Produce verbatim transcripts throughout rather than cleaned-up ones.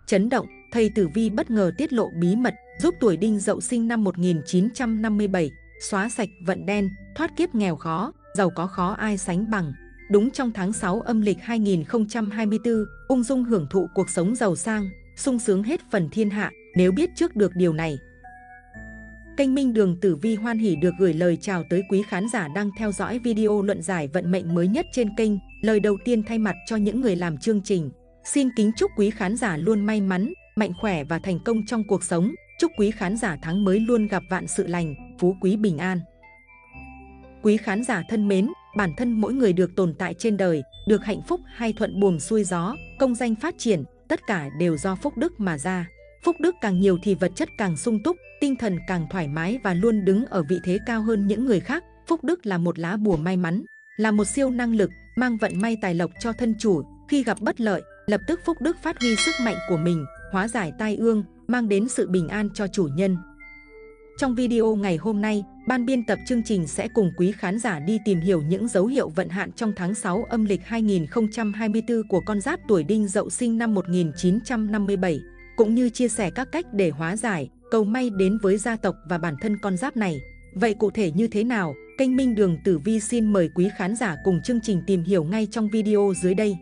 Chấn động, thầy Tử Vi bất ngờ tiết lộ bí mật, giúp tuổi Đinh Dậu sinh năm một nghìn chín trăm năm mươi bảy, xóa sạch vận đen, thoát kiếp nghèo khó, giàu có khó ai sánh bằng. Đúng trong tháng sáu âm lịch hai nghìn không trăm hai mươi tư, ung dung hưởng thụ cuộc sống giàu sang, sung sướng hết phần thiên hạ, nếu biết trước được điều này. Kênh Minh Đường Tử Vi hoan hỉ được gửi lời chào tới quý khán giả đang theo dõi video luận giải vận mệnh mới nhất trên kênh. Lời đầu tiên thay mặt cho những người làm chương trình, xin kính chúc quý khán giả luôn may mắn, mạnh khỏe và thành công trong cuộc sống. Chúc quý khán giả tháng mới luôn gặp vạn sự lành, phú quý bình an. Quý khán giả thân mến, bản thân mỗi người được tồn tại trên đời, được hạnh phúc hay thuận buồm xuôi gió, công danh phát triển, tất cả đều do phúc đức mà ra. Phúc đức càng nhiều thì vật chất càng sung túc, tinh thần càng thoải mái và luôn đứng ở vị thế cao hơn những người khác. Phúc đức là một lá bùa may mắn, là một siêu năng lực, mang vận may tài lộc cho thân chủ. Khi gặp bất lợi, lập tức phúc đức phát huy sức mạnh của mình, hóa giải tai ương, mang đến sự bình an cho chủ nhân. Trong video ngày hôm nay, ban biên tập chương trình sẽ cùng quý khán giả đi tìm hiểu những dấu hiệu vận hạn trong tháng sáu âm lịch hai nghìn không trăm hai mươi tư của con giáp tuổi Đinh Dậu sinh năm một nghìn chín trăm năm mươi bảy, cũng như chia sẻ các cách để hóa giải, cầu may đến với gia tộc và bản thân con giáp này. Vậy cụ thể như thế nào? Kênh Minh Đường Tử Vi xin mời quý khán giả cùng chương trình tìm hiểu ngay trong video dưới đây.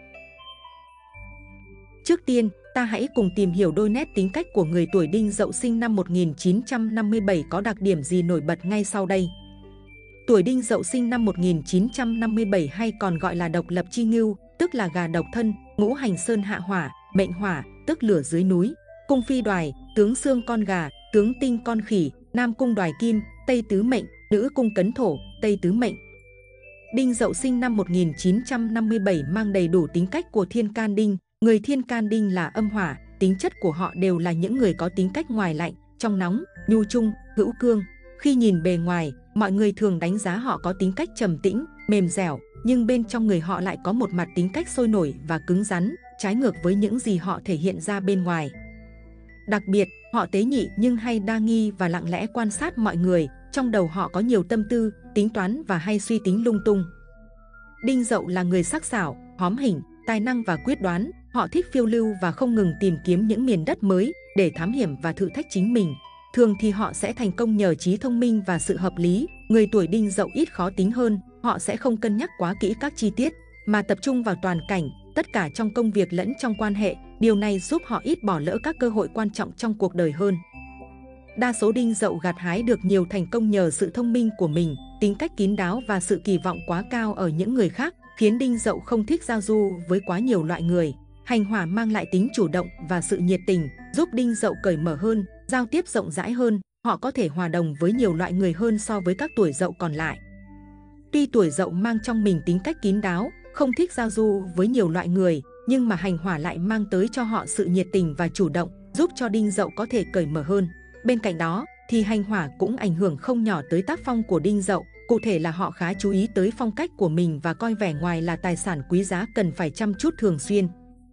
Trước tiên, ta hãy cùng tìm hiểu đôi nét tính cách của người tuổi Đinh Dậu sinh năm một nghìn chín trăm năm mươi bảy có đặc điểm gì nổi bật ngay sau đây. Tuổi Đinh Dậu sinh năm một nghìn chín trăm năm mươi bảy hay còn gọi là độc lập chi ngưu, tức là gà độc thân, ngũ hành sơn hạ hỏa, mệnh hỏa, tức lửa dưới núi, cung phi đoài, tướng xương con gà, tướng tinh con khỉ, nam cung đoài kim, tây tứ mệnh, nữ cung cấn thổ, tây tứ mệnh. Đinh Dậu sinh năm một nghìn chín trăm năm mươi bảy mang đầy đủ tính cách của thiên can đinh. Người thiên can đinh là âm hỏa, tính chất của họ đều là những người có tính cách ngoài lạnh, trong nóng, nhu trung, hữu cương. Khi nhìn bề ngoài, mọi người thường đánh giá họ có tính cách trầm tĩnh, mềm dẻo, nhưng bên trong người họ lại có một mặt tính cách sôi nổi và cứng rắn, trái ngược với những gì họ thể hiện ra bên ngoài. Đặc biệt, họ tế nhị nhưng hay đa nghi và lặng lẽ quan sát mọi người, trong đầu họ có nhiều tâm tư, tính toán và hay suy tính lung tung. Đinh Dậu là người sắc sảo, hóm hỉnh, tài năng và quyết đoán. Họ thích phiêu lưu và không ngừng tìm kiếm những miền đất mới để thám hiểm và thử thách chính mình. Thường thì họ sẽ thành công nhờ trí thông minh và sự hợp lý. Người tuổi Đinh Dậu ít khó tính hơn, họ sẽ không cân nhắc quá kỹ các chi tiết, mà tập trung vào toàn cảnh, tất cả trong công việc lẫn trong quan hệ. Điều này giúp họ ít bỏ lỡ các cơ hội quan trọng trong cuộc đời hơn. Đa số Đinh Dậu gặt hái được nhiều thành công nhờ sự thông minh của mình, tính cách kín đáo và sự kỳ vọng quá cao ở những người khác, khiến Đinh Dậu không thích giao du với quá nhiều loại người. Hành hỏa mang lại tính chủ động và sự nhiệt tình, giúp Đinh Dậu cởi mở hơn, giao tiếp rộng rãi hơn, họ có thể hòa đồng với nhiều loại người hơn so với các tuổi Dậu còn lại. Tuy tuổi Dậu mang trong mình tính cách kín đáo, không thích giao du với nhiều loại người, nhưng mà hành hỏa lại mang tới cho họ sự nhiệt tình và chủ động, giúp cho Đinh Dậu có thể cởi mở hơn. Bên cạnh đó, thì hành hỏa cũng ảnh hưởng không nhỏ tới tác phong của Đinh Dậu, cụ thể là họ khá chú ý tới phong cách của mình và coi vẻ ngoài là tài sản quý giá cần phải chăm chút thường xuyên.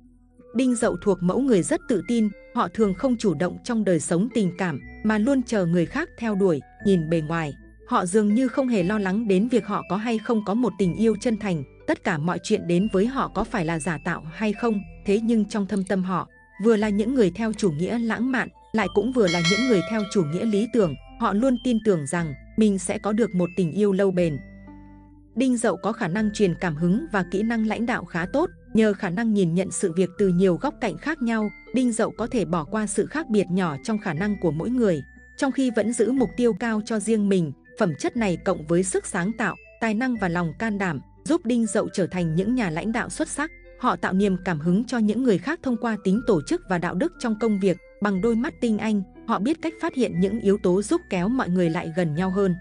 Đinh Dậu thuộc mẫu người rất tự tin, họ thường không chủ động trong đời sống tình cảm mà luôn chờ người khác theo đuổi. Nhìn bề ngoài, họ dường như không hề lo lắng đến việc họ có hay không có một tình yêu chân thành, tất cả mọi chuyện đến với họ có phải là giả tạo hay không. Thế nhưng trong thâm tâm họ, vừa là những người theo chủ nghĩa lãng mạn, lại cũng vừa là những người theo chủ nghĩa lý tưởng. Họ luôn tin tưởng rằng mình sẽ có được một tình yêu lâu bền. Đinh Dậu có khả năng truyền cảm hứng và kỹ năng lãnh đạo khá tốt. Nhờ khả năng nhìn nhận sự việc từ nhiều góc cạnh khác nhau, Đinh Dậu có thể bỏ qua sự khác biệt nhỏ trong khả năng của mỗi người, trong khi vẫn giữ mục tiêu cao cho riêng mình. Phẩm chất này cộng với sức sáng tạo, tài năng và lòng can đảm, giúp Đinh Dậu trở thành những nhà lãnh đạo xuất sắc. Họ tạo niềm cảm hứng cho những người khác thông qua tính tổ chức và đạo đức trong công việc. Bằng đôi mắt tinh anh, họ biết cách phát hiện những yếu tố giúp kéo mọi người lại gần nhau hơn.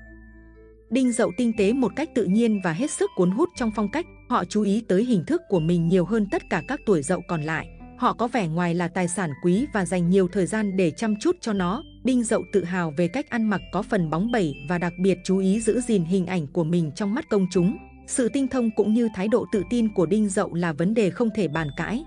Đinh Dậu tinh tế một cách tự nhiên và hết sức cuốn hút trong phong cách. Họ chú ý tới hình thức của mình nhiều hơn tất cả các tuổi Dậu còn lại. Họ có vẻ ngoài là tài sản quý và dành nhiều thời gian để chăm chút cho nó. Đinh Dậu tự hào về cách ăn mặc có phần bóng bẩy và đặc biệt chú ý giữ gìn hình ảnh của mình trong mắt công chúng. Sự tinh thông cũng như thái độ tự tin của Đinh Dậu là vấn đề không thể bàn cãi.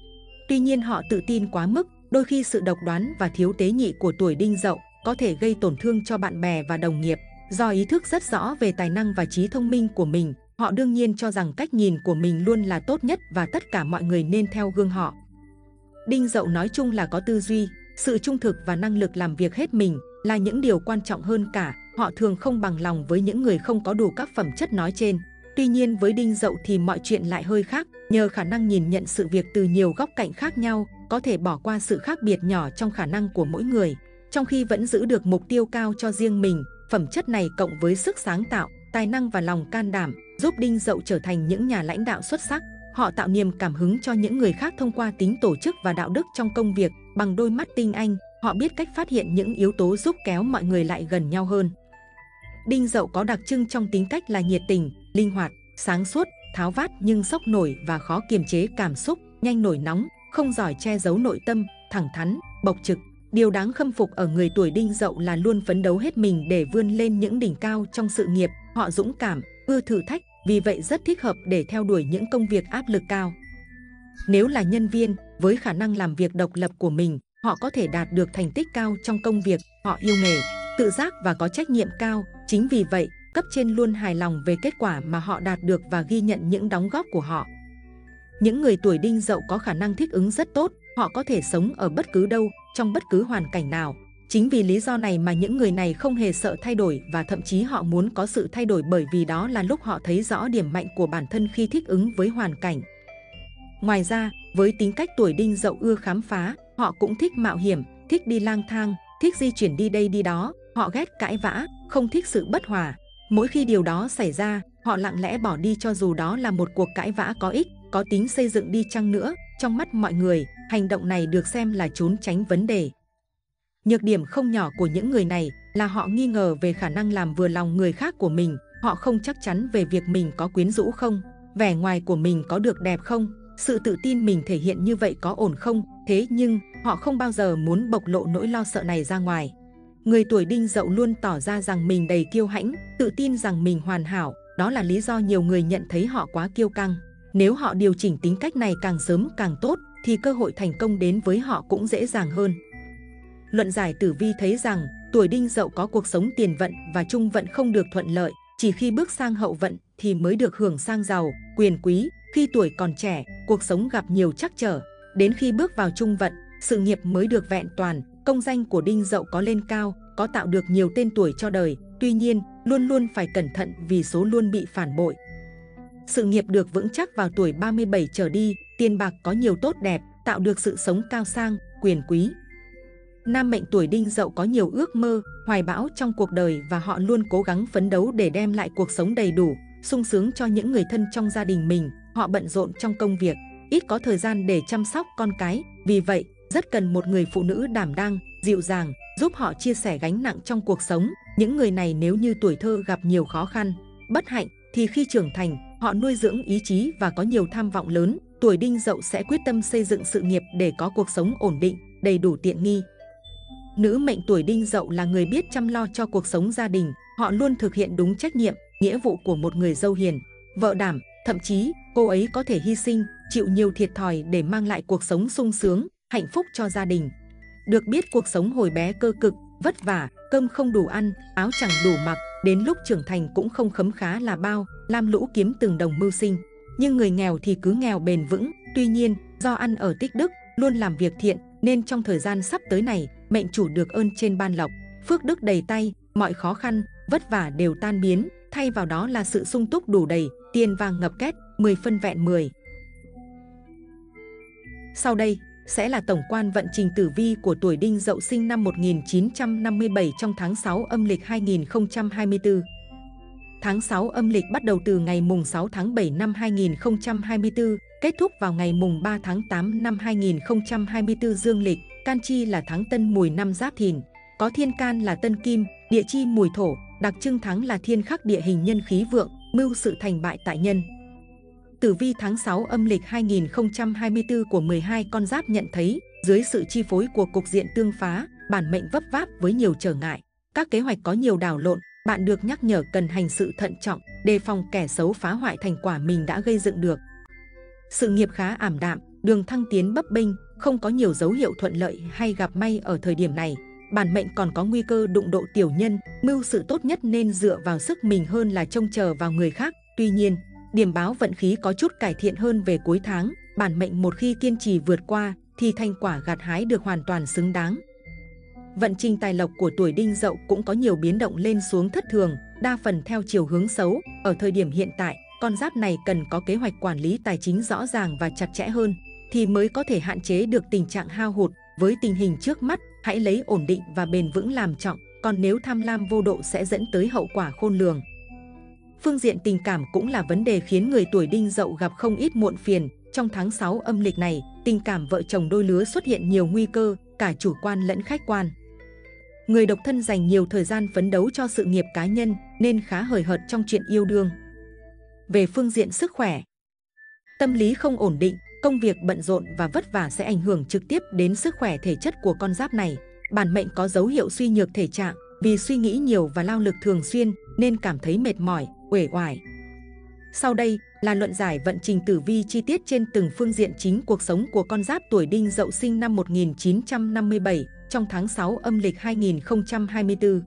Tuy nhiên họ tự tin quá mức, đôi khi sự độc đoán và thiếu tế nhị của tuổi Đinh Dậu có thể gây tổn thương cho bạn bè và đồng nghiệp. Do ý thức rất rõ về tài năng và trí thông minh của mình, họ đương nhiên cho rằng cách nhìn của mình luôn là tốt nhất và tất cả mọi người nên theo gương họ. Đinh Dậu nói chung là có tư duy, sự trung thực và năng lực làm việc hết mình là những điều quan trọng hơn cả. Họ thường không bằng lòng với những người không có đủ các phẩm chất nói trên. Tuy nhiên với Đinh Dậu thì mọi chuyện lại hơi khác. Nhờ khả năng nhìn nhận sự việc từ nhiều góc cạnh khác nhau, có thể bỏ qua sự khác biệt nhỏ trong khả năng của mỗi người, trong khi vẫn giữ được mục tiêu cao cho riêng mình. Phẩm chất này cộng với sức sáng tạo, tài năng và lòng can đảm giúp Đinh Dậu trở thành những nhà lãnh đạo xuất sắc. Họ tạo niềm cảm hứng cho những người khác thông qua tính tổ chức và đạo đức trong công việc. Bằng đôi mắt tinh anh, họ biết cách phát hiện những yếu tố giúp kéo mọi người lại gần nhau hơn. Đinh Dậu có đặc trưng trong tính cách là nhiệt tình, linh hoạt, sáng suốt, tháo vát nhưng sốc nổi và khó kiềm chế cảm xúc, nhanh nổi nóng, không giỏi che giấu nội tâm, thẳng thắn, bộc trực. Điều đáng khâm phục ở người tuổi Đinh Dậu là luôn phấn đấu hết mình để vươn lên những đỉnh cao trong sự nghiệp. Họ dũng cảm, ưa thử thách, vì vậy rất thích hợp để theo đuổi những công việc áp lực cao. Nếu là nhân viên, với khả năng làm việc độc lập của mình, họ có thể đạt được thành tích cao trong công việc. Họ yêu nghề, tự giác và có trách nhiệm cao. Chính vì vậy, cấp trên luôn hài lòng về kết quả mà họ đạt được và ghi nhận những đóng góp của họ. Những người tuổi Đinh Dậu có khả năng thích ứng rất tốt, họ có thể sống ở bất cứ đâu, trong bất cứ hoàn cảnh nào. Chính vì lý do này mà những người này không hề sợ thay đổi và thậm chí họ muốn có sự thay đổi, bởi vì đó là lúc họ thấy rõ điểm mạnh của bản thân khi thích ứng với hoàn cảnh. Ngoài ra, với tính cách tuổi Đinh Dậu ưa khám phá, họ cũng thích mạo hiểm, thích đi lang thang, thích di chuyển đi đây đi đó. Họ ghét cãi vã, không thích sự bất hòa. Mỗi khi điều đó xảy ra, họ lặng lẽ bỏ đi cho dù đó là một cuộc cãi vã có ích, có tính xây dựng đi chăng nữa. Trong mắt mọi người, hành động này được xem là trốn tránh vấn đề. Nhược điểm không nhỏ của những người này là họ nghi ngờ về khả năng làm vừa lòng người khác của mình. Họ không chắc chắn về việc mình có quyến rũ không, vẻ ngoài của mình có được đẹp không, sự tự tin mình thể hiện như vậy có ổn không. Thế nhưng, họ không bao giờ muốn bộc lộ nỗi lo sợ này ra ngoài. Người tuổi Đinh Dậu luôn tỏ ra rằng mình đầy kiêu hãnh, tự tin rằng mình hoàn hảo. Đó là lý do nhiều người nhận thấy họ quá kiêu căng. Nếu họ điều chỉnh tính cách này càng sớm càng tốt, thì cơ hội thành công đến với họ cũng dễ dàng hơn. Luận giải tử vi thấy rằng, tuổi Đinh Dậu có cuộc sống tiền vận và trung vận không được thuận lợi. Chỉ khi bước sang hậu vận thì mới được hưởng sang giàu, quyền quý. Khi tuổi còn trẻ, cuộc sống gặp nhiều trắc trở. Đến khi bước vào trung vận, sự nghiệp mới được vẹn toàn. Công danh của Đinh Dậu có lên cao, có tạo được nhiều tên tuổi cho đời. Tuy nhiên, luôn luôn phải cẩn thận vì số luôn bị phản bội. Sự nghiệp được vững chắc vào tuổi ba mươi bảy trở đi, tiền bạc có nhiều tốt đẹp, tạo được sự sống cao sang, quyền quý. Nam mệnh tuổi Đinh Dậu có nhiều ước mơ, hoài bão trong cuộc đời và họ luôn cố gắng phấn đấu để đem lại cuộc sống đầy đủ, sung sướng cho những người thân trong gia đình mình. Họ bận rộn trong công việc, ít có thời gian để chăm sóc con cái. Vì vậy, rất cần một người phụ nữ đảm đang, dịu dàng, giúp họ chia sẻ gánh nặng trong cuộc sống. Những người này nếu như tuổi thơ gặp nhiều khó khăn, bất hạnh, thì khi trưởng thành, họ nuôi dưỡng ý chí và có nhiều tham vọng lớn. Tuổi Đinh Dậu sẽ quyết tâm xây dựng sự nghiệp để có cuộc sống ổn định, đầy đủ tiện nghi. Nữ mệnh tuổi Đinh Dậu là người biết chăm lo cho cuộc sống gia đình. Họ luôn thực hiện đúng trách nhiệm, nghĩa vụ của một người dâu hiền, vợ đảm. Thậm chí, cô ấy có thể hy sinh, chịu nhiều thiệt thòi để mang lại cuộc sống sung sướng, hạnh phúc cho gia đình. Được biết cuộc sống hồi bé cơ cực, vất vả, cơm không đủ ăn, áo chẳng đủ mặc. Đến lúc trưởng thành cũng không khấm khá là bao, lam lũ kiếm từng đồng mưu sinh. Nhưng người nghèo thì cứ nghèo bền vững. Tuy nhiên, do ăn ở tích đức, luôn làm việc thiện, nên trong thời gian sắp tới này, mệnh chủ được ơn trên ban lộc, phước đức đầy tay, mọi khó khăn, vất vả đều tan biến, thay vào đó là sự sung túc đủ đầy, tiền vàng ngập két, mười phân vẹn mười. Sau đây sẽ là tổng quan vận trình tử vi của tuổi Đinh Dậu sinh năm một nghìn chín trăm năm mươi bảy trong tháng sáu âm lịch hai nghìn không trăm hai mươi tư. Tháng sáu âm lịch bắt đầu từ ngày mùng sáu tháng bảy năm hai nghìn không trăm hai mươi tư, kết thúc vào ngày mùng ba tháng tám năm hai nghìn không trăm hai mươi tư dương lịch. Can chi là tháng Tân Mùi năm Giáp Thìn, có thiên can là Tân Kim, địa chi Mùi Thổ. Đặc trưng tháng là thiên khắc địa hình nhân khí vượng, mưu sự thành bại tại nhân. Tử vi tháng sáu âm lịch hai nghìn không trăm hai mươi tư của mười hai con giáp nhận thấy, dưới sự chi phối của cục diện tương phá, bản mệnh vấp váp với nhiều trở ngại. Các kế hoạch có nhiều đảo lộn, bạn được nhắc nhở cần hành sự thận trọng, đề phòng kẻ xấu phá hoại thành quả mình đã gây dựng được. Sự nghiệp khá ảm đạm, đường thăng tiến bấp bênh, không có nhiều dấu hiệu thuận lợi hay gặp may ở thời điểm này. Bản mệnh còn có nguy cơ đụng độ tiểu nhân, mưu sự tốt nhất nên dựa vào sức mình hơn là trông chờ vào người khác. Tuy nhiên, điểm báo vận khí có chút cải thiện hơn về cuối tháng. Bản mệnh một khi kiên trì vượt qua thì thành quả gặt hái được hoàn toàn xứng đáng. Vận trình tài lộc của tuổi Đinh Dậu cũng có nhiều biến động lên xuống thất thường, đa phần theo chiều hướng xấu. Ở thời điểm hiện tại, con giáp này cần có kế hoạch quản lý tài chính rõ ràng và chặt chẽ hơn, thì mới có thể hạn chế được tình trạng hao hụt. Với tình hình trước mắt, hãy lấy ổn định và bền vững làm trọng, còn nếu tham lam vô độ sẽ dẫn tới hậu quả khôn lường. Phương diện tình cảm cũng là vấn đề khiến người tuổi Đinh Dậu gặp không ít muộn phiền. Trong tháng sáu âm lịch này, tình cảm vợ chồng đôi lứa xuất hiện nhiều nguy cơ, cả chủ quan lẫn khách quan. Người độc thân dành nhiều thời gian phấn đấu cho sự nghiệp cá nhân nên khá hời hợt trong chuyện yêu đương. Về phương diện sức khỏe, tâm lý không ổn định, công việc bận rộn và vất vả sẽ ảnh hưởng trực tiếp đến sức khỏe thể chất của con giáp này. Bản mệnh có dấu hiệu suy nhược thể trạng, vì suy nghĩ nhiều và lao lực thường xuyên nên cảm thấy mệt mỏi, uể oải. Sau đây là luận giải vận trình tử vi chi tiết trên từng phương diện chính cuộc sống của con giáp tuổi Đinh Dậu sinh năm một nghìn chín trăm năm mươi bảy trong tháng sáu âm lịch hai nghìn không trăm hai mươi tư.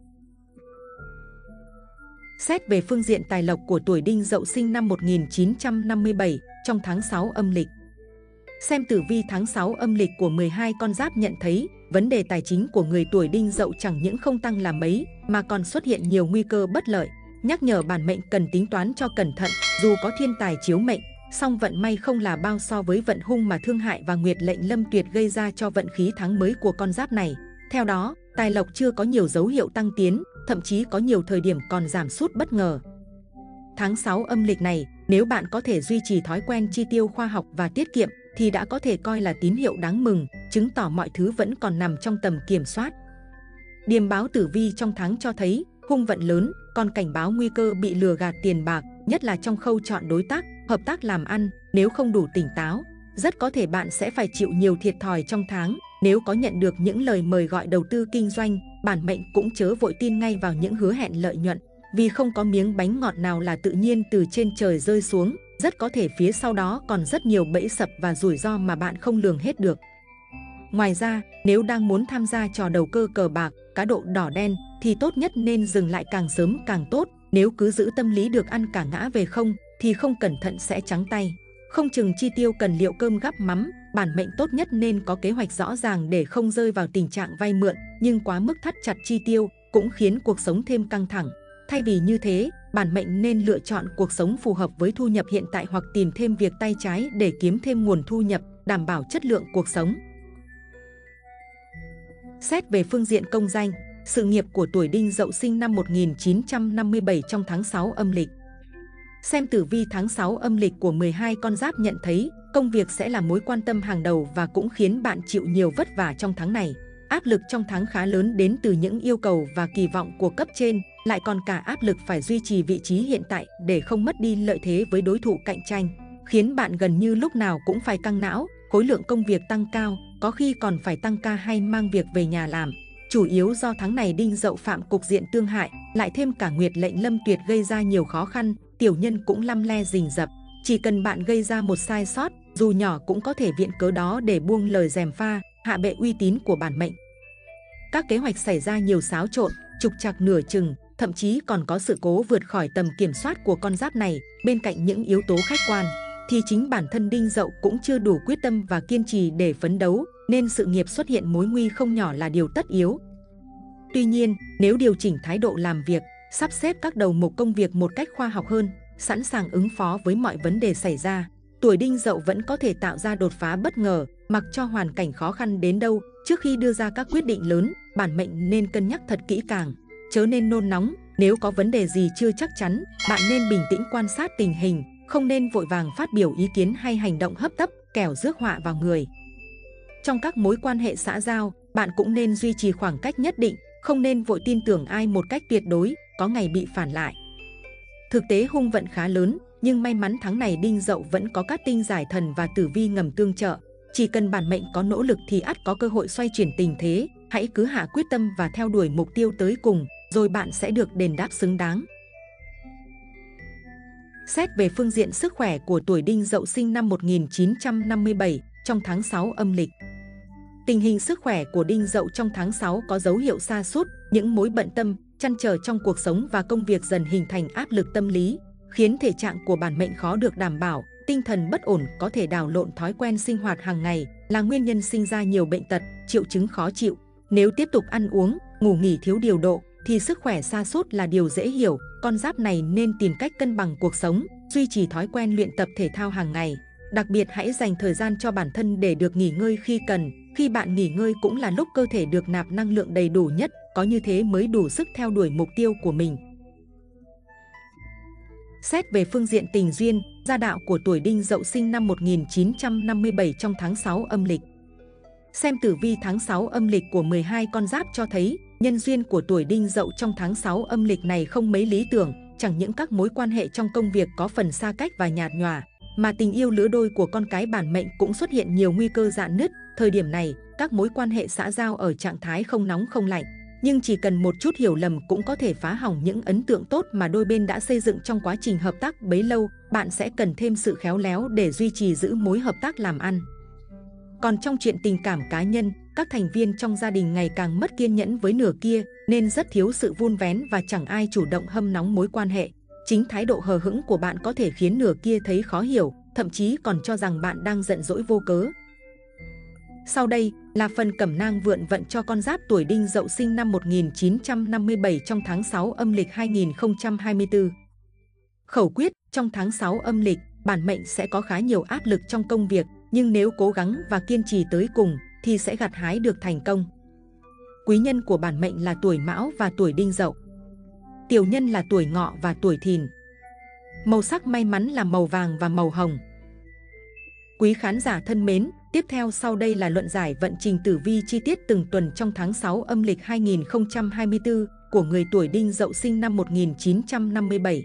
Xét về phương diện tài lộc của tuổi Đinh Dậu sinh năm một nghìn chín trăm năm mươi bảy trong tháng sáu âm lịch. Xem tử vi tháng sáu âm lịch của mười hai con giáp nhận thấy, vấn đề tài chính của người tuổi Đinh Dậu chẳng những không tăng là mấy, mà còn xuất hiện nhiều nguy cơ bất lợi. Nhắc nhở bản mệnh cần tính toán cho cẩn thận, dù có thiên tài chiếu mệnh, song vận may không là bao so với vận hung mà thương hại và nguyệt lệnh lâm tuyệt gây ra cho vận khí tháng mới của con giáp này. Theo đó, tài lộc chưa có nhiều dấu hiệu tăng tiến, thậm chí có nhiều thời điểm còn giảm sút bất ngờ. Tháng sáu âm lịch này, nếu bạn có thể duy trì thói quen chi tiêu khoa học và tiết kiệm, thì đã có thể coi là tín hiệu đáng mừng, chứng tỏ mọi thứ vẫn còn nằm trong tầm kiểm soát. Điềm báo tử vi trong tháng cho thấy, hung vận lớn, còn cảnh báo nguy cơ bị lừa gạt tiền bạc, nhất là trong khâu chọn đối tác, hợp tác làm ăn. Nếu không đủ tỉnh táo, rất có thể bạn sẽ phải chịu nhiều thiệt thòi trong tháng. Nếu có nhận được những lời mời gọi đầu tư kinh doanh, bản mệnh cũng chớ vội tin ngay vào những hứa hẹn lợi nhuận, vì không có miếng bánh ngọt nào là tự nhiên từ trên trời rơi xuống. Rất có thể phía sau đó còn rất nhiều bẫy sập và rủi ro mà bạn không lường hết được. Ngoài ra, nếu đang muốn tham gia trò đầu cơ cờ bạc, cá độ đỏ đen, thì tốt nhất nên dừng lại càng sớm càng tốt. Nếu cứ giữ tâm lý được ăn cả ngã về không, thì không cẩn thận sẽ trắng tay. Không chừng chi tiêu cần liệu cơm gắp mắm, bản mệnh tốt nhất nên có kế hoạch rõ ràng để không rơi vào tình trạng vay mượn, nhưng quá mức thắt chặt chi tiêu cũng khiến cuộc sống thêm căng thẳng. Thay vì như thế, bản mệnh nên lựa chọn cuộc sống phù hợp với thu nhập hiện tại hoặc tìm thêm việc tay trái để kiếm thêm nguồn thu nhập, đảm bảo chất lượng cuộc sống. Xét về phương diện công danh, sự nghiệp của tuổi Đinh Dậu sinh năm một nghìn chín trăm năm mươi bảy trong tháng sáu âm lịch. Xem tử vi tháng sáu âm lịch của mười hai con giáp nhận thấy, công việc sẽ là mối quan tâm hàng đầu và cũng khiến bạn chịu nhiều vất vả trong tháng này. Áp lực trong tháng khá lớn đến từ những yêu cầu và kỳ vọng của cấp trên, lại còn cả áp lực phải duy trì vị trí hiện tại để không mất đi lợi thế với đối thủ cạnh tranh, khiến bạn gần như lúc nào cũng phải căng não. Khối lượng công việc tăng cao, có khi còn phải tăng ca hay mang việc về nhà làm. Chủ yếu do tháng này Đinh Dậu phạm cục diện tương hại, lại thêm cả nguyệt lệnh lâm tuyệt gây ra nhiều khó khăn, tiểu nhân cũng lăm le rình rập. Chỉ cần bạn gây ra một sai sót, dù nhỏ cũng có thể viện cớ đó để buông lời gièm pha, hạ bệ uy tín của bản mệnh. Các kế hoạch xảy ra nhiều xáo trộn, trục trặc nửa chừng, thậm chí còn có sự cố vượt khỏi tầm kiểm soát của con giáp này. Bên cạnh những yếu tố khách quan, thì chính bản thân Đinh Dậu cũng chưa đủ quyết tâm và kiên trì để phấn đấu, nên sự nghiệp xuất hiện mối nguy không nhỏ là điều tất yếu. Tuy nhiên, nếu điều chỉnh thái độ làm việc, sắp xếp các đầu mục công việc một cách khoa học hơn, sẵn sàng ứng phó với mọi vấn đề xảy ra, tuổi Đinh Dậu vẫn có thể tạo ra đột phá bất ngờ. Mặc cho hoàn cảnh khó khăn đến đâu, trước khi đưa ra các quyết định lớn, bản mệnh nên cân nhắc thật kỹ càng, chớ nên nôn nóng. Nếu có vấn đề gì chưa chắc chắn, bạn nên bình tĩnh quan sát tình hình, không nên vội vàng phát biểu ý kiến hay hành động hấp tấp, kẻo rước họa vào người. Trong các mối quan hệ xã giao, bạn cũng nên duy trì khoảng cách nhất định, không nên vội tin tưởng ai một cách tuyệt đối, có ngày bị phản lại. Thực tế hung vận khá lớn, nhưng may mắn tháng này Đinh Dậu vẫn có các tinh giải thần và tử vi ngầm tương trợ. Chỉ cần bản mệnh có nỗ lực thì ắt có cơ hội xoay chuyển tình thế. Hãy cứ hạ quyết tâm và theo đuổi mục tiêu tới cùng, rồi bạn sẽ được đền đáp xứng đáng. Xét về phương diện sức khỏe của tuổi Đinh Dậu sinh năm một nghìn chín trăm năm mươi bảy trong tháng sáu âm lịch. Tình hình sức khỏe của Đinh Dậu trong tháng sáu có dấu hiệu sa sút, những mối bận tâm, trăn trở trong cuộc sống và công việc dần hình thành áp lực tâm lý, khiến thể trạng của bản mệnh khó được đảm bảo. tinh thần bất ổn có thể đảo lộn thói quen sinh hoạt hàng ngày, là nguyên nhân sinh ra nhiều bệnh tật, triệu chứng khó chịu. Nếu tiếp tục ăn uống, ngủ nghỉ thiếu điều độ, thì sức khỏe sa sút là điều dễ hiểu. Con giáp này nên tìm cách cân bằng cuộc sống, duy trì thói quen luyện tập thể thao hàng ngày. Đặc biệt hãy dành thời gian cho bản thân để được nghỉ ngơi khi cần. Khi bạn nghỉ ngơi cũng là lúc cơ thể được nạp năng lượng đầy đủ nhất, có như thế mới đủ sức theo đuổi mục tiêu của mình. Xét về phương diện tình duyên, gia đạo của tuổi Đinh Dậu sinh năm một nghìn chín trăm năm mươi bảy trong tháng sáu âm lịch. Xem tử vi tháng sáu âm lịch của mười hai con giáp cho thấy, nhân duyên của tuổi Đinh Dậu trong tháng sáu âm lịch này không mấy lý tưởng, chẳng những các mối quan hệ trong công việc có phần xa cách và nhạt nhòa, mà tình yêu lứa đôi của con cái bản mệnh cũng xuất hiện nhiều nguy cơ rạn nứt. Thời điểm này, các mối quan hệ xã giao ở trạng thái không nóng không lạnh, nhưng chỉ cần một chút hiểu lầm cũng có thể phá hỏng những ấn tượng tốt mà đôi bên đã xây dựng trong quá trình hợp tác bấy lâu. Bạn sẽ cần thêm sự khéo léo để duy trì giữ mối hợp tác làm ăn. Còn trong chuyện tình cảm cá nhân, các thành viên trong gia đình ngày càng mất kiên nhẫn với nửa kia, nên rất thiếu sự vun vén và chẳng ai chủ động hâm nóng mối quan hệ. Chính thái độ hờ hững của bạn có thể khiến nửa kia thấy khó hiểu, thậm chí còn cho rằng bạn đang giận dỗi vô cớ. Sau đây là phần cẩm nang vượn vận cho con giáp tuổi Đinh Dậu sinh năm một nghìn chín trăm năm mươi bảy trong tháng sáu âm lịch hai nghìn không trăm hai mươi tư. Khẩu quyết: trong tháng sáu âm lịch, bản mệnh sẽ có khá nhiều áp lực trong công việc, nhưng nếu cố gắng và kiên trì tới cùng thì sẽ gặt hái được thành công. Quý nhân của bản mệnh là tuổi Mão và tuổi Đinh Dậu. Tiểu nhân là tuổi Ngọ và tuổi Thìn. Màu sắc may mắn là màu vàng và màu hồng. Quý khán giả thân mến, tiếp theo sau đây là luận giải vận trình tử vi chi tiết từng tuần trong tháng sáu âm lịch hai nghìn không trăm hai mươi tư của người tuổi Đinh Dậu sinh năm một nghìn chín trăm năm mươi bảy.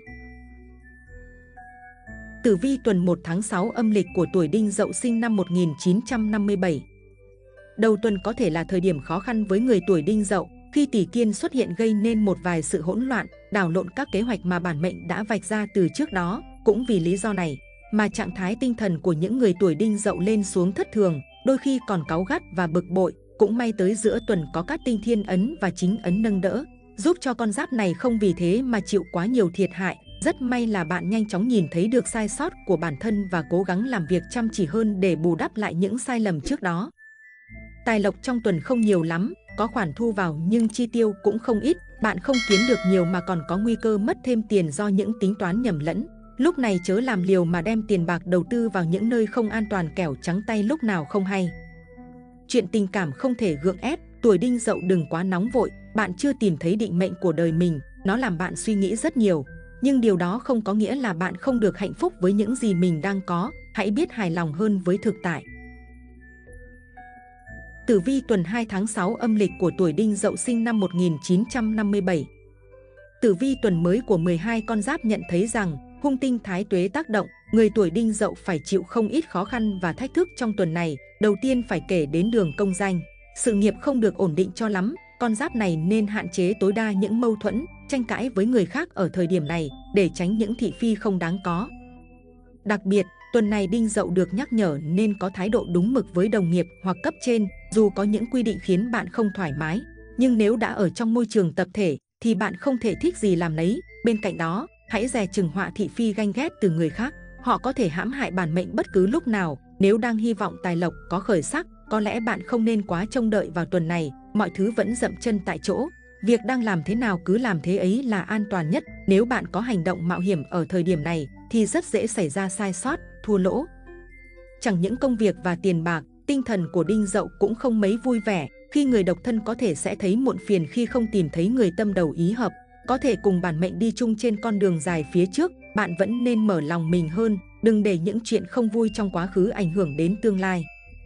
Tử vi tuần một tháng sáu âm lịch của tuổi Đinh Dậu sinh năm một nghìn chín trăm năm mươi bảy. Đầu tuần có thể là thời điểm khó khăn với người tuổi Đinh Dậu, khi tỷ kiên xuất hiện gây nên một vài sự hỗn loạn, đảo lộn các kế hoạch mà bản mệnh đã vạch ra từ trước đó. Cũng vì lý do này mà trạng thái tinh thần của những người tuổi Đinh Dậu lên xuống thất thường, đôi khi còn cáu gắt và bực bội. Cũng may tới giữa tuần có các tinh thiên ấn và chính ấn nâng đỡ, giúp cho con giáp này không vì thế mà chịu quá nhiều thiệt hại. Rất may là bạn nhanh chóng nhìn thấy được sai sót của bản thân và cố gắng làm việc chăm chỉ hơn để bù đắp lại những sai lầm trước đó. Tài lộc trong tuần không nhiều lắm, có khoản thu vào nhưng chi tiêu cũng không ít. Bạn không kiếm được nhiều mà còn có nguy cơ mất thêm tiền do những tính toán nhầm lẫn. Lúc này chớ làm liều mà đem tiền bạc đầu tư vào những nơi không an toàn, kẻo trắng tay lúc nào không hay. Chuyện tình cảm không thể gượng ép, tuổi Đinh Dậu đừng quá nóng vội. Bạn chưa tìm thấy định mệnh của đời mình, nó làm bạn suy nghĩ rất nhiều. Nhưng điều đó không có nghĩa là bạn không được hạnh phúc với những gì mình đang có. Hãy biết hài lòng hơn với thực tại. Tử vi tuần hai tháng sáu âm lịch của tuổi Đinh Dậu sinh năm một nghìn chín trăm năm mươi bảy. Tử vi tuần mới của mười hai con giáp nhận thấy rằng hung tinh thái tuế tác động, người tuổi Đinh Dậu phải chịu không ít khó khăn và thách thức trong tuần này. Đầu tiên phải kể đến đường công danh, sự nghiệp không được ổn định cho lắm. Con giáp này nên hạn chế tối đa những mâu thuẫn, tranh cãi với người khác ở thời điểm này để tránh những thị phi không đáng có. Đặc biệt, tuần này Đinh Dậu được nhắc nhở nên có thái độ đúng mực với đồng nghiệp hoặc cấp trên, dù có những quy định khiến bạn không thoải mái. Nhưng nếu đã ở trong môi trường tập thể thì bạn không thể thích gì làm nấy. Bên cạnh đó, hãy dè chừng họa thị phi ganh ghét từ người khác. Họ có thể hãm hại bản mệnh bất cứ lúc nào. Nếu đang hy vọng tài lộc có khởi sắc, có lẽ bạn không nên quá trông đợi vào tuần này. Mọi thứ vẫn dậm chân tại chỗ. Việc đang làm thế nào cứ làm thế ấy là an toàn nhất. Nếu bạn có hành động mạo hiểm ở thời điểm này thì rất dễ xảy ra sai sót, thua lỗ. Chẳng những công việc và tiền bạc, tinh thần của Đinh Dậu cũng không mấy vui vẻ. Khi người độc thân có thể sẽ thấy muộn phiền khi không tìm thấy người tâm đầu ý hợp. Có thể cùng bản mệnh đi chung trên con đường dài phía trước. Bạn vẫn nên mở lòng mình hơn, đừng để những chuyện không vui trong quá khứ ảnh hưởng đến tương lai.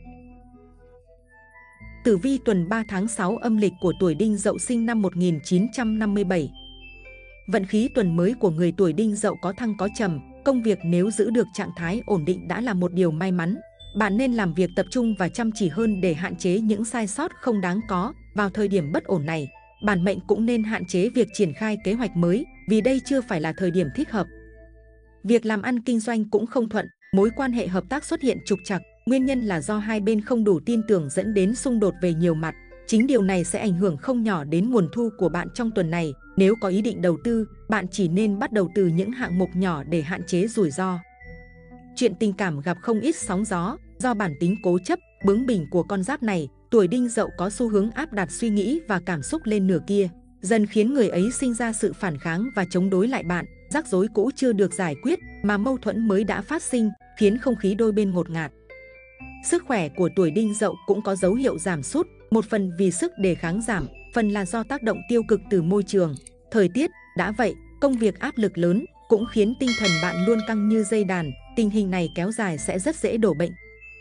Tử vi tuần ba tháng sáu âm lịch của tuổi Đinh Dậu sinh năm một nghìn chín trăm năm mươi bảy. Vận khí tuần mới của người tuổi Đinh Dậu có thăng có trầm. Công việc nếu giữ được trạng thái ổn định đã là một điều may mắn. Bạn nên làm việc tập trung và chăm chỉ hơn để hạn chế những sai sót không đáng có. Vào thời điểm bất ổn này, bản mệnh cũng nên hạn chế việc triển khai kế hoạch mới, vì đây chưa phải là thời điểm thích hợp. Việc làm ăn kinh doanh cũng không thuận, mối quan hệ hợp tác xuất hiện trục trặc. Nguyên nhân là do hai bên không đủ tin tưởng dẫn đến xung đột về nhiều mặt. Chính điều này sẽ ảnh hưởng không nhỏ đến nguồn thu của bạn trong tuần này. Nếu có ý định đầu tư, bạn chỉ nên bắt đầu từ những hạng mục nhỏ để hạn chế rủi ro. Chuyện tình cảm gặp không ít sóng gió, do bản tính cố chấp, bướng bỉnh của con giáp này, tuổi Đinh Dậu có xu hướng áp đặt suy nghĩ và cảm xúc lên nửa kia, dần khiến người ấy sinh ra sự phản kháng và chống đối lại bạn. Rắc rối cũ chưa được giải quyết mà mâu thuẫn mới đã phát sinh, khiến không khí đôi bên ngột ngạt. Sức khỏe của tuổi Đinh Dậu cũng có dấu hiệu giảm sút, một phần vì sức đề kháng giảm, phần là do tác động tiêu cực từ môi trường, thời tiết. Đã vậy, công việc áp lực lớn cũng khiến tinh thần bạn luôn căng như dây đàn, tình hình này kéo dài sẽ rất dễ đổ bệnh.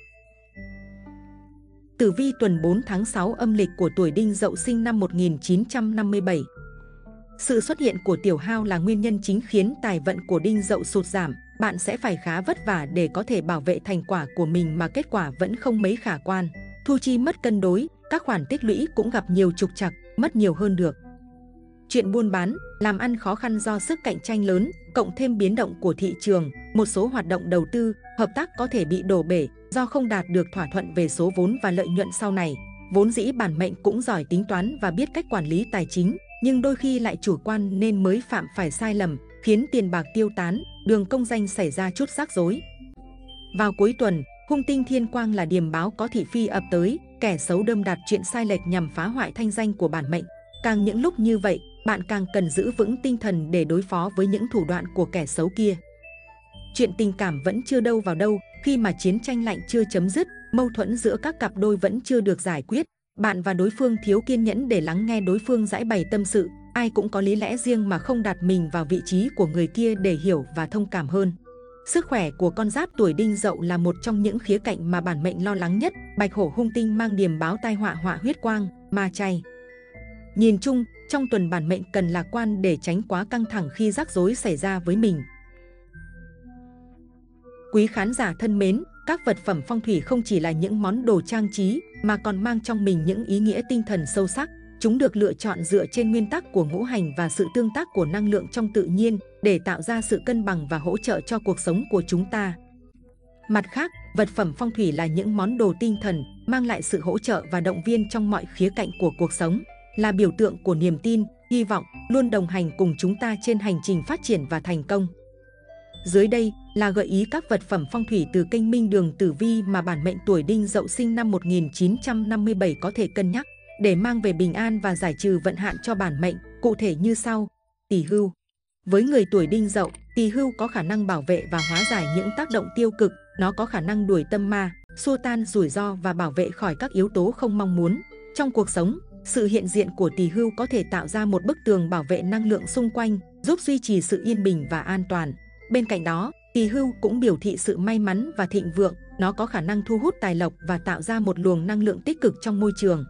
Tử vi tuần bốn tháng sáu âm lịch của tuổi Đinh Dậu sinh năm một nghìn chín trăm năm mươi bảy. Sự xuất hiện của tiểu hao là nguyên nhân chính khiến tài vận của Đinh Dậu sụt giảm. Bạn sẽ phải khá vất vả để có thể bảo vệ thành quả của mình mà kết quả vẫn không mấy khả quan. Thu chi mất cân đối, các khoản tích lũy cũng gặp nhiều trục trặc, mất nhiều hơn được. Chuyện buôn bán, làm ăn khó khăn do sức cạnh tranh lớn, cộng thêm biến động của thị trường, một số hoạt động đầu tư, hợp tác có thể bị đổ bể do không đạt được thỏa thuận về số vốn và lợi nhuận sau này. Vốn dĩ bản mệnh cũng giỏi tính toán và biết cách quản lý tài chính, nhưng đôi khi lại chủ quan nên mới phạm phải sai lầm, khiến tiền bạc tiêu tán, đường công danh xảy ra chút rắc rối. Vào cuối tuần, hung tinh thiên quang là điềm báo có thị phi ập tới, kẻ xấu đâm đặt chuyện sai lệch nhằm phá hoại thanh danh của bản mệnh. Càng những lúc như vậy, bạn càng cần giữ vững tinh thần để đối phó với những thủ đoạn của kẻ xấu kia. Chuyện tình cảm vẫn chưa đâu vào đâu, khi mà chiến tranh lạnh chưa chấm dứt, mâu thuẫn giữa các cặp đôi vẫn chưa được giải quyết. Bạn và đối phương thiếu kiên nhẫn để lắng nghe đối phương giãi bày tâm sự, ai cũng có lý lẽ riêng mà không đặt mình vào vị trí của người kia để hiểu và thông cảm hơn. Sức khỏe của con giáp tuổi Đinh Dậu là một trong những khía cạnh mà bản mệnh lo lắng nhất. Bạch hổ hung tinh mang điềm báo tai họa họa huyết quang, ma chay. Nhìn chung, trong tuần bản mệnh cần lạc quan để tránh quá căng thẳng khi rắc rối xảy ra với mình. Quý khán giả thân mến, các vật phẩm phong thủy không chỉ là những món đồ trang trí mà còn mang trong mình những ý nghĩa tinh thần sâu sắc. Chúng được lựa chọn dựa trên nguyên tắc của ngũ hành và sự tương tác của năng lượng trong tự nhiên để tạo ra sự cân bằng và hỗ trợ cho cuộc sống của chúng ta. Mặt khác, vật phẩm phong thủy là những món đồ tinh thần, mang lại sự hỗ trợ và động viên trong mọi khía cạnh của cuộc sống, là biểu tượng của niềm tin, hy vọng, luôn đồng hành cùng chúng ta trên hành trình phát triển và thành công. Dưới đây là gợi ý các vật phẩm phong thủy từ kênh Minh Đường Tử Vi mà bản mệnh tuổi Đinh Dậu sinh năm một nghìn chín trăm năm mươi bảy có thể cân nhắc để mang về bình an và giải trừ vận hạn cho bản mệnh, cụ thể như sau. Tỳ hưu. Với người tuổi Đinh Dậu, tỳ hưu có khả năng bảo vệ và hóa giải những tác động tiêu cực, nó có khả năng đuổi tâm ma, xua tan rủi ro và bảo vệ khỏi các yếu tố không mong muốn. Trong cuộc sống, sự hiện diện của tỳ hưu có thể tạo ra một bức tường bảo vệ năng lượng xung quanh, giúp duy trì sự yên bình và an toàn. Bên cạnh đó, tỳ hưu cũng biểu thị sự may mắn và thịnh vượng, nó có khả năng thu hút tài lộc và tạo ra một luồng năng lượng tích cực trong môi trường.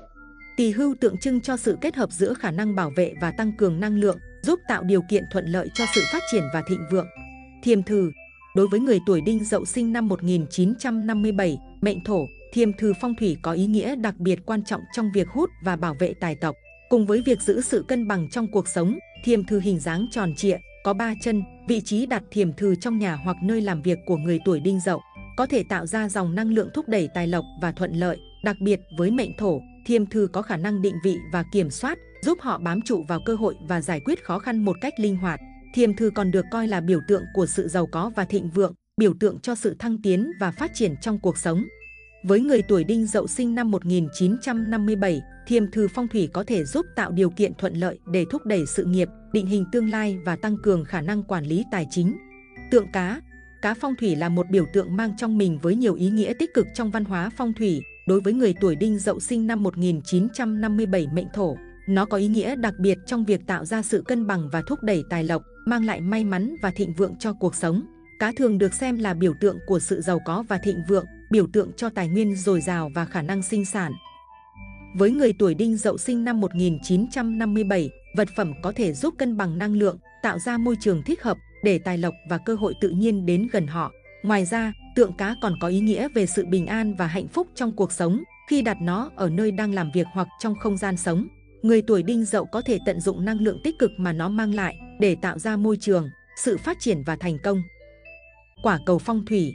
Tỳ hưu tượng trưng cho sự kết hợp giữa khả năng bảo vệ và tăng cường năng lượng, giúp tạo điều kiện thuận lợi cho sự phát triển và thịnh vượng. Thiềm thử. Đối với người tuổi Đinh Dậu sinh năm một nghìn chín trăm năm mươi bảy, mệnh thổ, thiềm thử phong thủy có ý nghĩa đặc biệt quan trọng trong việc hút và bảo vệ tài tộc. Cùng với việc giữ sự cân bằng trong cuộc sống, thiềm thử hình dáng tròn trịa, có ba chân, vị trí đặt thiềm thử trong nhà hoặc nơi làm việc của người tuổi Đinh Dậu có thể tạo ra dòng năng lượng thúc đẩy tài lộc và thuận lợi. Đặc biệt với mệnh thổ, thiềm thử có khả năng định vị và kiểm soát, giúp họ bám trụ vào cơ hội và giải quyết khó khăn một cách linh hoạt. Thiềm thử còn được coi là biểu tượng của sự giàu có và thịnh vượng, biểu tượng cho sự thăng tiến và phát triển trong cuộc sống. Với người tuổi Đinh Dậu sinh năm một nghìn chín trăm năm mươi bảy, thiềm thử phong thủy có thể giúp tạo điều kiện thuận lợi để thúc đẩy sự nghiệp, định hình tương lai và tăng cường khả năng quản lý tài chính. Tượng cá. Cá phong thủy là một biểu tượng mang trong mình với nhiều ý nghĩa tích cực trong văn hóa phong thủy. Đối với người tuổi Đinh Dậu sinh năm một nghìn chín trăm năm mươi bảy mệnh thổ, nó có ý nghĩa đặc biệt trong việc tạo ra sự cân bằng và thúc đẩy tài lộc, mang lại may mắn và thịnh vượng cho cuộc sống. Cá thường được xem là biểu tượng của sự giàu có và thịnh vượng, biểu tượng cho tài nguyên dồi dào và khả năng sinh sản. Với người tuổi Đinh Dậu sinh năm một nghìn chín trăm năm mươi bảy, vật phẩm có thể giúp cân bằng năng lượng, tạo ra môi trường thích hợp để tài lộc và cơ hội tự nhiên đến gần họ. Ngoài ra, tượng cá còn có ý nghĩa về sự bình an và hạnh phúc trong cuộc sống khi đặt nó ở nơi đang làm việc hoặc trong không gian sống. Người tuổi Đinh Dậu có thể tận dụng năng lượng tích cực mà nó mang lại để tạo ra môi trường, sự phát triển và thành công. Quả cầu phong thủy.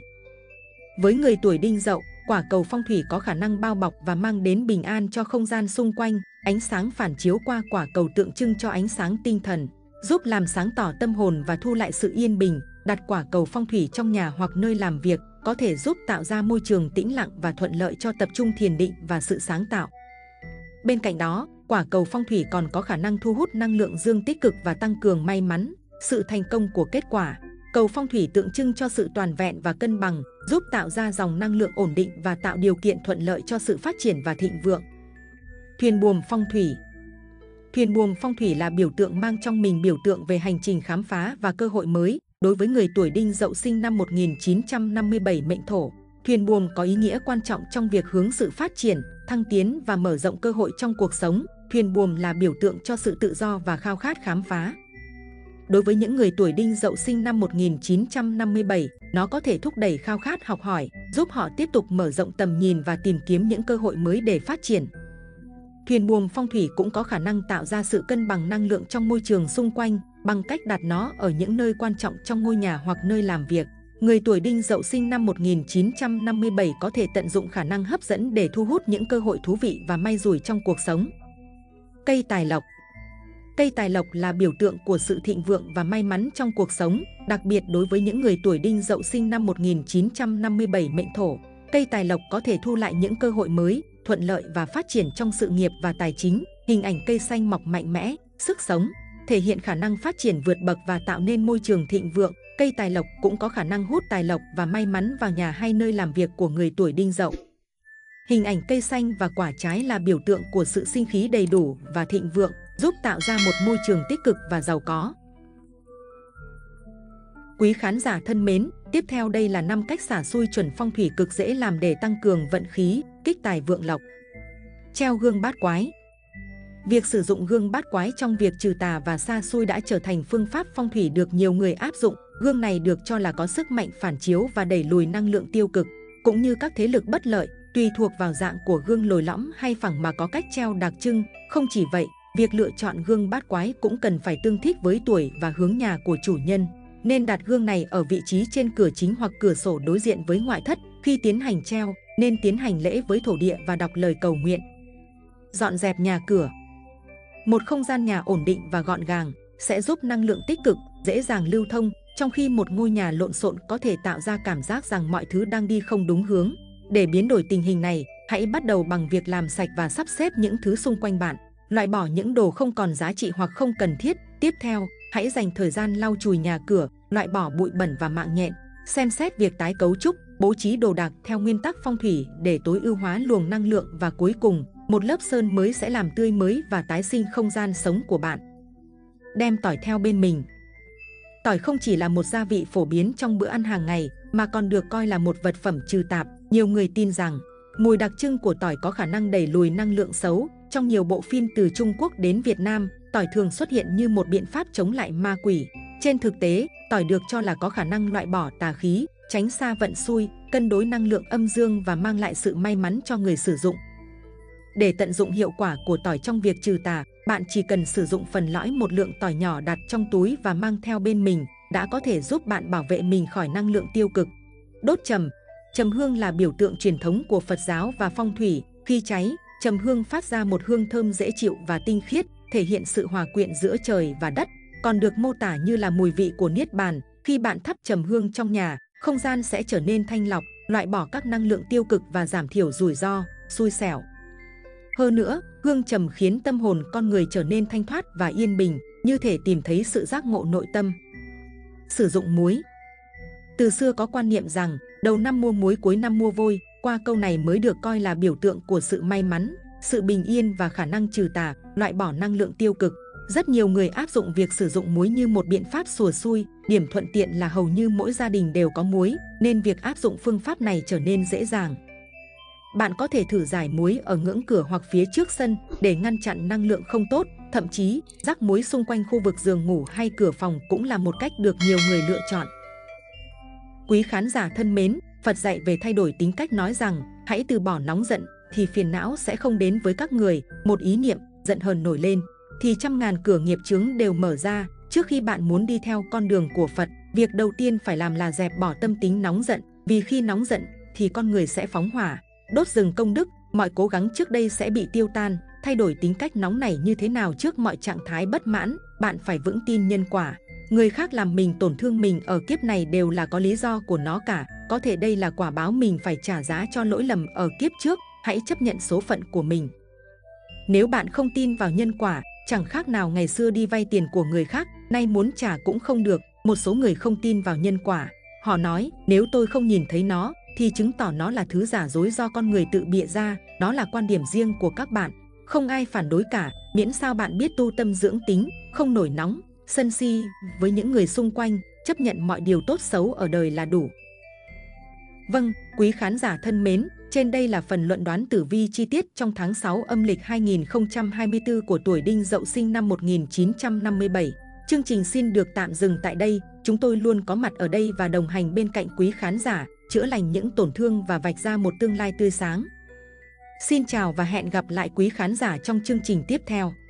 Với người tuổi Đinh Dậu, quả cầu phong thủy có khả năng bao bọc và mang đến bình an cho không gian xung quanh. Ánh sáng phản chiếu qua quả cầu tượng trưng cho ánh sáng tinh thần, giúp làm sáng tỏ tâm hồn và thu lại sự yên bình. Đặt quả cầu phong thủy trong nhà hoặc nơi làm việc có thể giúp tạo ra môi trường tĩnh lặng và thuận lợi cho tập trung thiền định và sự sáng tạo. Bên cạnh đó, quả cầu phong thủy còn có khả năng thu hút năng lượng dương tích cực và tăng cường may mắn, sự thành công của kết quả. Cầu phong thủy tượng trưng cho sự toàn vẹn và cân bằng, giúp tạo ra dòng năng lượng ổn định và tạo điều kiện thuận lợi cho sự phát triển và thịnh vượng. Thuyền buồm phong thủy. Thuyền buồm phong thủy là biểu tượng mang trong mình biểu tượng về hành trình khám phá và cơ hội mới. Đối với người tuổi Đinh Dậu sinh năm một nghìn chín trăm năm mươi bảy mệnh Thổ, thuyền buồm có ý nghĩa quan trọng trong việc hướng sự phát triển, thăng tiến và mở rộng cơ hội trong cuộc sống. Thuyền buồm là biểu tượng cho sự tự do và khao khát khám phá. Đối với những người tuổi Đinh Dậu sinh năm một nghìn chín trăm năm mươi bảy, nó có thể thúc đẩy khao khát học hỏi, giúp họ tiếp tục mở rộng tầm nhìn và tìm kiếm những cơ hội mới để phát triển. Thuyền buồm phong thủy cũng có khả năng tạo ra sự cân bằng năng lượng trong môi trường xung quanh bằng cách đặt nó ở những nơi quan trọng trong ngôi nhà hoặc nơi làm việc. Người tuổi Đinh Dậu sinh năm một nghìn chín trăm năm mươi bảy có thể tận dụng khả năng hấp dẫn để thu hút những cơ hội thú vị và may rủi trong cuộc sống. Cây tài lộc. Cây tài lộc là biểu tượng của sự thịnh vượng và may mắn trong cuộc sống, đặc biệt đối với những người tuổi Đinh Dậu sinh năm một nghìn chín trăm năm mươi bảy mệnh Thổ. Cây tài lộc có thể thu lại những cơ hội mới, thuận lợi và phát triển trong sự nghiệp và tài chính. Hình ảnh cây xanh mọc mạnh mẽ, sức sống, thể hiện khả năng phát triển vượt bậc và tạo nên môi trường thịnh vượng. Cây tài lộc cũng có khả năng hút tài lộc và may mắn vào nhà hay nơi làm việc của người tuổi Đinh Dậu. Hình ảnh cây xanh và quả trái là biểu tượng của sự sinh khí đầy đủ và thịnh vượng, giúp tạo ra một môi trường tích cực và giàu có. Quý khán giả thân mến, tiếp theo đây là năm cách xả xui chuẩn phong thủy cực dễ làm để tăng cường vận khí, kích tài vượng lộc. Treo gương bát quái. Việc sử dụng gương bát quái trong việc trừ tà và sa xui đã trở thành phương pháp phong thủy được nhiều người áp dụng. Gương này được cho là có sức mạnh phản chiếu và đẩy lùi năng lượng tiêu cực, cũng như các thế lực bất lợi, tùy thuộc vào dạng của gương lồi lõm hay phẳng mà có cách treo đặc trưng. Không chỉ vậy, việc lựa chọn gương bát quái cũng cần phải tương thích với tuổi và hướng nhà của chủ nhân. Nên đặt gương này ở vị trí trên cửa chính hoặc cửa sổ đối diện với ngoại thất. Khi tiến hành treo, nên tiến hành lễ với thổ địa và đọc lời cầu nguyện. Dọn dẹp nhà cửa. Một không gian nhà ổn định và gọn gàng sẽ giúp năng lượng tích cực, dễ dàng lưu thông, trong khi một ngôi nhà lộn xộn có thể tạo ra cảm giác rằng mọi thứ đang đi không đúng hướng. Để biến đổi tình hình này, hãy bắt đầu bằng việc làm sạch và sắp xếp những thứ xung quanh bạn, loại bỏ những đồ không còn giá trị hoặc không cần thiết. Tiếp theo, hãy dành thời gian lau chùi nhà cửa, loại bỏ bụi bẩn và mạng nhện. Xem xét việc tái cấu trúc, bố trí đồ đạc theo nguyên tắc phong thủy để tối ưu hóa luồng năng lượng, và cuối cùng, một lớp sơn mới sẽ làm tươi mới và tái sinh không gian sống của bạn. Đem tỏi theo bên mình. Tỏi không chỉ là một gia vị phổ biến trong bữa ăn hàng ngày, mà còn được coi là một vật phẩm trừ tạp. Nhiều người tin rằng mùi đặc trưng của tỏi có khả năng đẩy lùi năng lượng xấu. Trong nhiều bộ phim từ Trung Quốc đến Việt Nam, tỏi thường xuất hiện như một biện pháp chống lại ma quỷ. Trên thực tế, tỏi được cho là có khả năng loại bỏ tà khí, tránh xa vận xui, cân đối năng lượng âm dương và mang lại sự may mắn cho người sử dụng. Để tận dụng hiệu quả của tỏi trong việc trừ tà, bạn chỉ cần sử dụng phần lõi một lượng tỏi nhỏ đặt trong túi và mang theo bên mình, đã có thể giúp bạn bảo vệ mình khỏi năng lượng tiêu cực. Đốt trầm. Trầm hương là biểu tượng truyền thống của Phật giáo và phong thủy. Khi cháy, trầm hương phát ra một hương thơm dễ chịu và tinh khiết, thể hiện sự hòa quyện giữa trời và đất, còn được mô tả như là mùi vị của niết bàn. Khi bạn thắp trầm hương trong nhà, không gian sẽ trở nên thanh lọc, loại bỏ các năng lượng tiêu cực và giảm thiểu rủi ro, xui xẻo. Hơn nữa, hương trầm khiến tâm hồn con người trở nên thanh thoát và yên bình, như thể tìm thấy sự giác ngộ nội tâm. Sử dụng muối. Từ xưa có quan niệm rằng đầu năm mua muối cuối năm mua vôi. Qua câu này mới được coi là biểu tượng của sự may mắn, sự bình yên và khả năng trừ tà, loại bỏ năng lượng tiêu cực. Rất nhiều người áp dụng việc sử dụng muối như một biện pháp xùa xui. Điểm thuận tiện là hầu như mỗi gia đình đều có muối, nên việc áp dụng phương pháp này trở nên dễ dàng. Bạn có thể thử rải muối ở ngưỡng cửa hoặc phía trước sân để ngăn chặn năng lượng không tốt. Thậm chí, rắc muối xung quanh khu vực giường ngủ hay cửa phòng cũng là một cách được nhiều người lựa chọn. Quý khán giả thân mến, Phật dạy về thay đổi tính cách nói rằng hãy từ bỏ nóng giận thì phiền não sẽ không đến với các người. Một ý niệm giận hờn nổi lên thì trăm ngàn cửa nghiệp chướng đều mở ra. Trước khi bạn muốn đi theo con đường của Phật, việc đầu tiên phải làm là dẹp bỏ tâm tính nóng giận, vì khi nóng giận thì con người sẽ phóng hỏa, đốt rừng công đức, mọi cố gắng trước đây sẽ bị tiêu tan. Thay đổi tính cách nóng nảy như thế nào trước mọi trạng thái bất mãn? bạn phải vững tin nhân quả. Người khác làm mình tổn thương mình ở kiếp này đều là có lý do của nó cả. Có thể đây là quả báo mình phải trả giá cho lỗi lầm ở kiếp trước. Hãy chấp nhận số phận của mình. Nếu bạn không tin vào nhân quả, chẳng khác nào ngày xưa đi vay tiền của người khác, nay muốn trả cũng không được. Một số người không tin vào nhân quả. Họ nói, nếu tôi không nhìn thấy nó, thì chứng tỏ nó là thứ giả dối do con người tự bịa ra. Đó là quan điểm riêng của các bạn. Không ai phản đối cả, miễn sao bạn biết tu tâm dưỡng tính, không nổi nóng, sân si với những người xung quanh, chấp nhận mọi điều tốt xấu ở đời là đủ. Vâng, quý khán giả thân mến, trên đây là phần luận đoán tử vi chi tiết trong tháng sáu âm lịch hai nghìn không trăm hai mươi tư của tuổi Đinh Dậu sinh năm một nghìn chín trăm năm mươi bảy. Chương trình xin được tạm dừng tại đây, chúng tôi luôn có mặt ở đây và đồng hành bên cạnh quý khán giả, chữa lành những tổn thương và vạch ra một tương lai tươi sáng. Xin chào và hẹn gặp lại quý khán giả trong chương trình tiếp theo.